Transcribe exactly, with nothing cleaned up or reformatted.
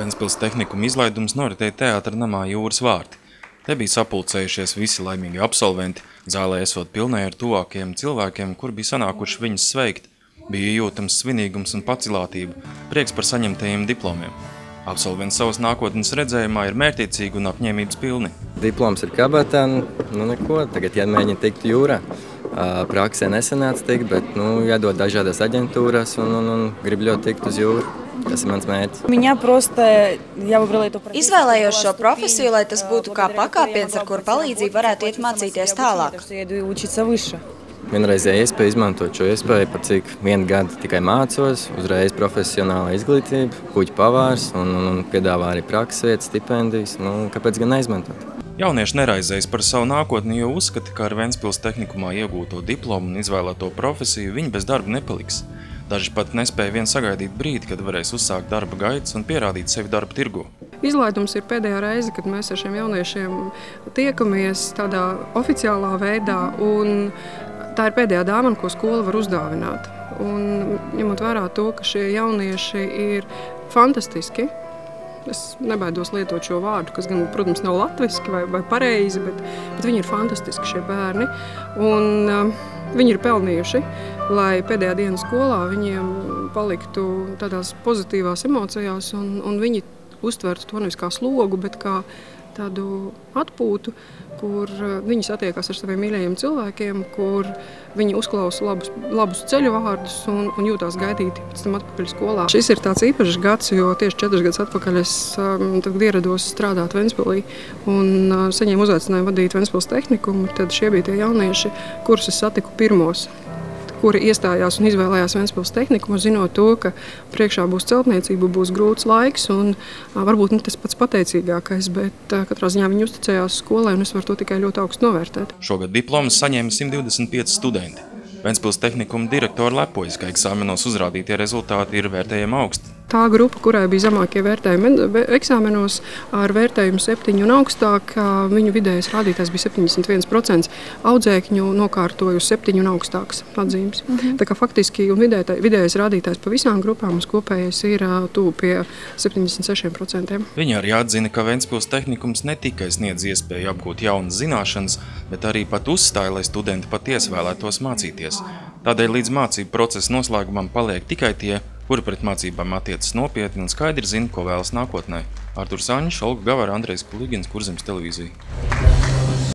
Ventspils tehnikuma izlaidums noritēja teātra namā Jūras vārti. Te bija sapulcējušies visi laimīgi absolventi, zālē esot pilnai ar tuvākiem cilvēkiem, kur bija sanākuši viņus sveikt. Bija jūtams svinīgums un pacilātība, prieks par saņemtajiem diplomiem. Absolventi savas nākotnes redzējumā ir mērķiecīgi un apņēmības pilni. Diploms ir kabatā, nu neko, tagad jāmēģina tikt jūrā. Praksē nesanāca tikt, bet nu, jādod dažādas aģentūras un, un, un grib ļoti tikt uz jūru. Tas ir mans mērķis. Izvēlējos šo profesiju, lai tas būtu kā pakāpiens, ar kuru palīdzību varētu iet mācīties tālāk. Vienreizēja iespēja izmantot šo iespēju, par cik vienu gadu tikai mācos, uzreiz profesionāla izglītība, kuģu pavārs un, un, un piedāvā arī prakses vietas, stipendijas. Nu, kāpēc gan neizmantot? Jaunieši neraizējas par savu nākotni, jo uzskata, ka ar Ventspils tehnikumā iegūto diplomu un izvēlēto profesiju viņi bez darba nepaliks. Daži pat nespēja vien sagaidīt brīdi, kad varēs uzsākt darba gaitas un pierādīt sevi darba tirgu. Izlaidums ir pēdējā reize, kad mēs ar šiem jauniešiem tiekamies tādā oficiālā veidā, un tā ir pēdējā dāvana, ko skola var uzdāvināt. Un ņemot vērā to, ka šie jaunieši ir fantastiski, es nebaidos lietot šo vārdu, kas gan, protams, nav latviski vai, vai pareizi, bet, bet viņi ir fantastiski šie bērni. Un, uh, viņi ir pelnījuši, lai pēdējā dienas skolā viņiem paliktu tādās pozitīvās emocijās un, un viņi uztvertu to nevis kā slogu, bet kā tādu atpūtu, kur viņi satiekās ar saviem mīļajiem cilvēkiem, kur viņi uzklausa labus, labus ceļu vārdus un, un jūtās gaidīti pēc tam atpakaļ skolā. Šis ir tāds īpašs gads, jo tieši četrus gadus atpakaļ es um, ierados strādāt Ventspilī un uh, saņēmu uzaicinājumu vadīt Ventspils tehnikumu. Tad šie bija tie jaunieši, kurus es satiku pirmos, kuri iestājās un izvēlējās Ventspils tehnikumu, zinot to, ka priekšā būs celtniecība, būs grūts laiks un a, varbūt ne tas pats pateicīgākais, bet a, katrā ziņā viņi uzticējās skolai un es varu to tikai ļoti augstu novērtēt. Šogad diplomas saņēma simt divdesmit pieci studenti. Ventspils tehnikuma direktori lepojas, ka eksāmenos uzrādītie rezultāti ir vērtējami augsti. Tā grupa, kurai bija zemākie vērtējumi eksāmenos ar vērtējumu septiņu un augstāk, viņu vidējais rādītājs bija septiņdesmit viens procents. Audzēkņu nokārtoja uz septiņu un augstāks atzīmes. Mm-hmm. Tā kā faktiski un vidēj, vidējais rādītājs pa visām grupām uz kopējais ir tuvu pie septiņdesmit sešiem procentiem. Viņi arī atzina, ka Ventspils tehnikums ne tikai sniedz iespēju apgūt jaunas zināšanas, bet arī pat uzstāja, lai studenti patiesi vēlētos mācīties. Tādēļ līdz mācību procesa noslēgumam paliek tikai tie, kuri pret mācībām attiecas nopietni un skaidri zina, ko vēlas nākotnē. Arturs Aņš, Olga Gavara, Andrejs Kuligins, Kurzemes televīzija.